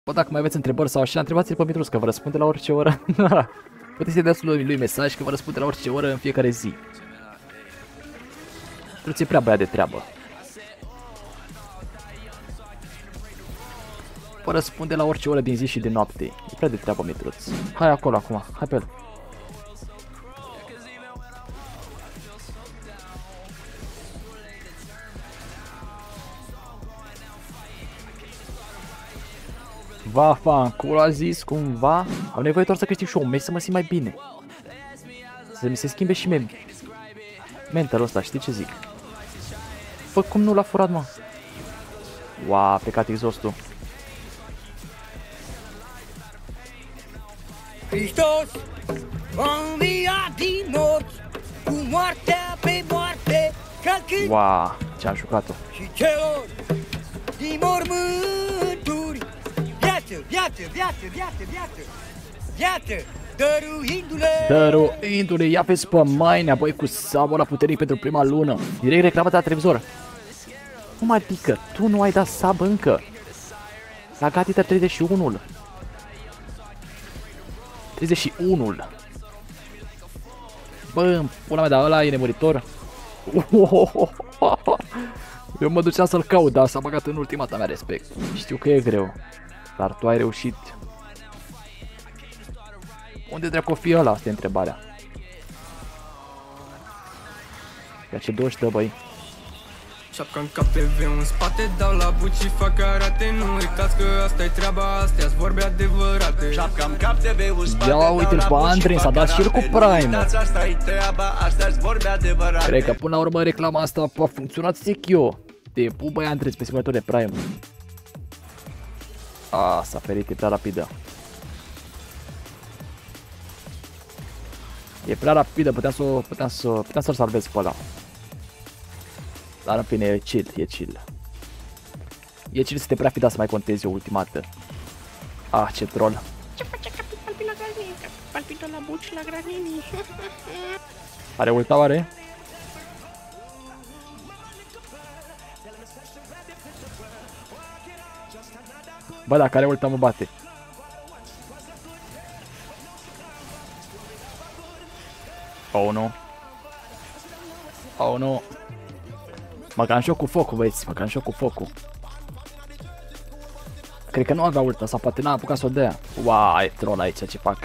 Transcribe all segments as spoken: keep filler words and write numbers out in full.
Bă, dacă mai aveți întrebări sau așa, întrebați-l pe Mitrus, că vă răspunde la orice oră. Puteți să-i dați lui, lui mesaj, că vă răspunde la orice oră în fiecare zi. Mitrus e prea băiat de treabă. Vă răspunde la orice oră din zi și de noapte. E prea de treabă, Mitrus. Hai acolo acum, hai pe el. Va, fa, acolo a zis cumva. Am nevoie doar să câștig și eu un meci să mă simt mai bine. Să mi se schimbe și mie mentalul ăsta, știi ce zic? Bă, cum nu l-a furat, mă? Wow, a plecat exhaustul. Hristos a înviat din morți, cu moartea pe moarte, calcând Wow, ce-a jucat-o. și celor din mormânturi. Viață, viață, viață, viață, viață, viață, dăruindu-le. Dăruindu-le, ia vezi pe Mainea, băi, cu sabă la puternic pentru prima lună. Direct reclamat la televizor. Cum adică? Tu nu ai dat sub încă? La Gatita treizeci și unu. treizeci și unu. Bă, pula mea, dar ăla e nemuritor. Eu mă duceam să-l caut, dar s-a băgat în ultimata mea, respect. Știu că e greu, dar tu ai reușit. Unde dracu o fi ăla? Asta e întrebarea. Ia ce doși dă, băi. Șapca în cap, T V în spate, dau la buci și fac karate. Nu uitați că asta e treaba, astea-s vorbe adevărate. Șapca în cap, T V în spate, ia uite-l pe Andrei, s-a dat și el cu Prime. Asta e treaba, astea-s vorbe adevărate. Cred că până la urmă reclama asta a funcționat, zic eu. Te pup, băi, Andrei, pe simulator de Prime. A, s-a ferit, e prea rapidă. E prea rapidă, puteam să puteam să puteam să-l salvez pe ăla. Dar în fine, e chill, e chill. E chill să te prea fi dat să mai contezi o ultima dată. Ah, ce troll. Ce face capi palpi la granini? Palpită la buci la granini. Are ulta, oare? Bă, dacă are ulta mă bate. Oh, nu. Oh, nu. Mă cam și cu focul, băieți, mă cam și cu focul. Cred că nu avea ulta, sau poate n-a apucat să o dea. Wow, e troll aici, ce fac.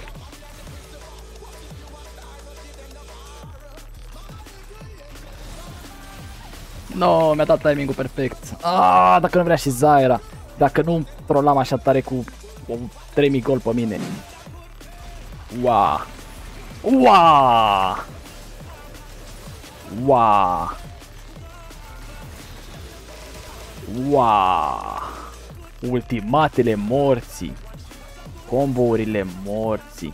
No, mi-a dat timing-ul perfect. Ah, dacă nu vrea și Zyra. Dacă nu trollam așa tare cu trei mii gol pe mine. Wow. Wow. Wow. Wow. Ultimatele morții. Combourile morții.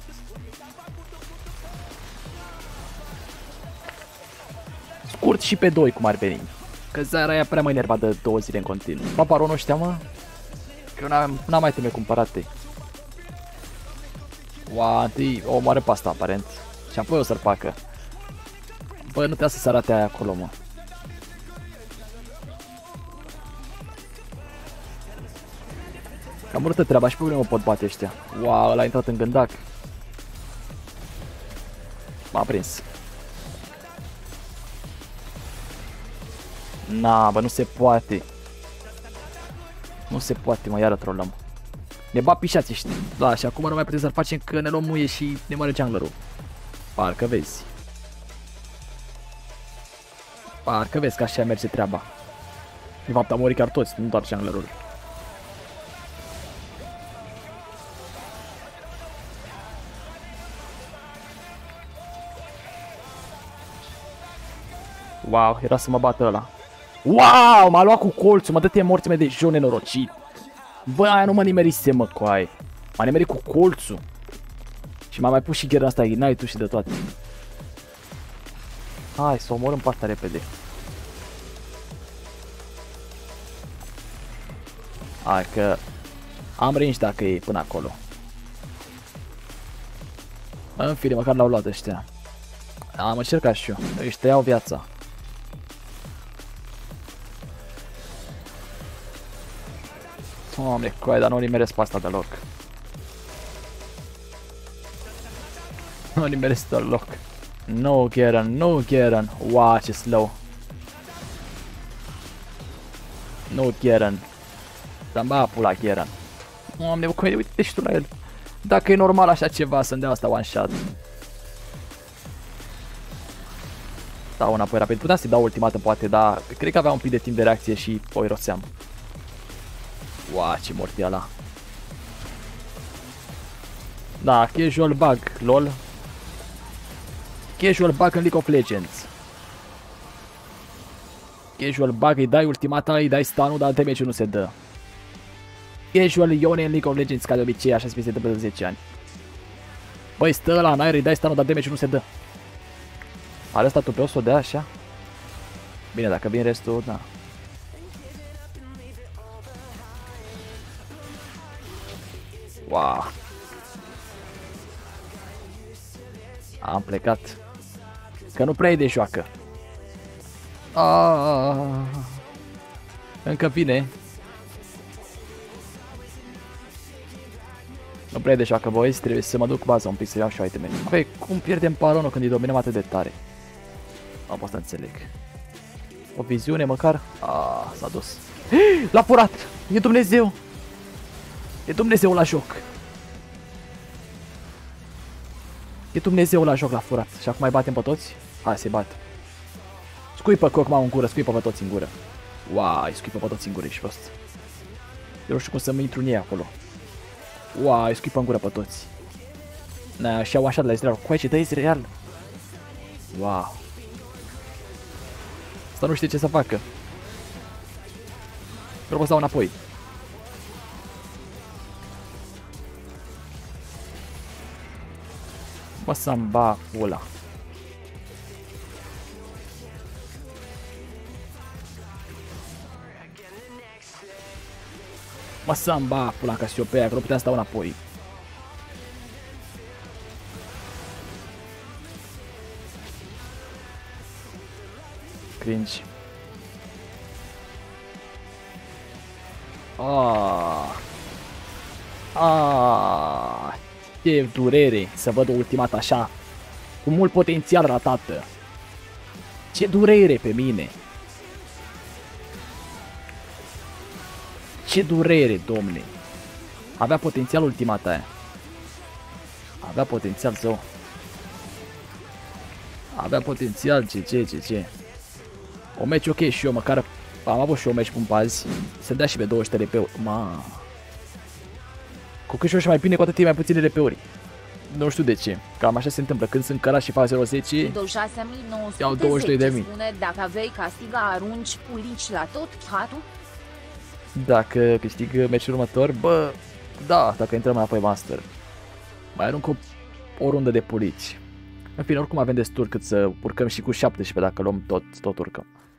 Scurt și pe doi, cum ar veni. Că Zyra e prea mai nervat de două zile în continuu. Paparon nu știa, mă? Că eu n-am mai temut cumpărate. Wow, întâi o omoară pe asta, aparent. Și apoi o să-l facă. Bă, nu trebuie să se arate aia acolo, mă. Cam urâtă treaba, și pe mine mă pot bate ăștia. Wow, ăla a intrat în gândac. M-a prins. Na, bă, nu se poate. Nu se poate, mă, iară trollăm. Ne bat pișați, știi? Da, și acum nu mai putem să-l facem, că ne luăm muie și ne moare junglerul. Parcă vezi. Parcă vezi că așa merge treaba. De fapt, am murit chiar toți, nu doar junglerul. Wow, era să mă bată ăla. Wow, m-a luat cu colțul, mă dă-te morți mea de jur nenorocit. Bă, aia nu mă nimerise, mă, cu aia. M-a nimerit cu colțul. Și m-a mai pus și ghera asta, ignite-ul și de toate. Hai, să omorâm pe asta repede. Hai că am range dacă e până acolo. În fine, măcar l-au luat ăștia. Am încercat și eu, ăștia iau viața. Doamne, coaie, dar nu nimeresc pe asta deloc. Nu nimeresc deloc. No, Garen, no, Garen. Wow, ce slow. No, Garen. Dar bă, pula, Garen. Doamne, bă, coaie, uite-te și tu la el. Dacă e normal așa ceva, să-mi dea asta one shot. Dau înapoi rapid. Puteam să-i dau ultimată poate, dar cred că avea un pic de timp de reacție și o iroseam. Wow, ce mort e ăla. Da, casual bug, lol. Casual bug în League of Legends. Casual bug, îi dai ultimata, îi dai stun-ul, dar damage-ul nu se dă. Casual Ione în League of Legends, ca de obicei, așa se întâmplă de zece ani. Băi, stă ăla în aer, îi dai stun-ul, dar damage-ul nu se dă. Are ăsta tu pe o să o dea așa? Bine, dacă vin restul, da. Wow. Am plecat. Că nu prea e de joacă. Ah, încă vine. Nu prea e de joacă, boys. Trebuie să mă duc baza un pic să iau și iteme. Păi, cum pierdem paronul când îi dominăm atât de tare? Nu pot să înțeleg. O viziune măcar? Ah, s-a dus. L-a furat! E Dumnezeu! E Dumnezeu la joc! E Dumnezeu la joc, l-a furat. Și acum mai batem pe toți? Hai să-i bat. Scuipă Cocma în gură, scuipă pe toți în gură. Wow, îi scuipă pe toți în gură, ești prost. Eu nu știu cum să-mi intru în ei acolo. Wow, îi scuipă în gură pe toți. Na, și-au așa de la Israel. Coaie, ce dă Israel? Wow. Asta nu știe ce să facă. Trebuie să dau înapoi. Mă să-mi bag pula. Mă să-mi bag pula Casiopeia, că nu puteam să dau înapoi. Cringe. Ah. Ah. Ce durere să văd o ultimată așa, cu mult potențial ratată. Ce durere pe mine. Ce durere, domne. Avea potențial ultimata aia. Avea potențial zău. Avea potențial, ce, ce, ce, ce. O meci ok și eu, măcar am avut și eu meci pun azi. Se dea și pe douăzeci de R P-uri. Ma. Cu cât și mai bine, cu atât e mai puține R P-uri. Nu știu de ce. Cam așa se întâmplă. Când sunt cărat și fac zero zece, iau douăzeci și doi de mii. Spune dacă aveai castiga, arunci pulici la tot chatul? Dacă câștig meciul următor, bă, da, dacă intrăm înapoi master. Mai arunc o, o rundă de pulici. În fine, oricum avem destul cât să urcăm și cu șaptesprezece dacă luăm tot, tot urcăm.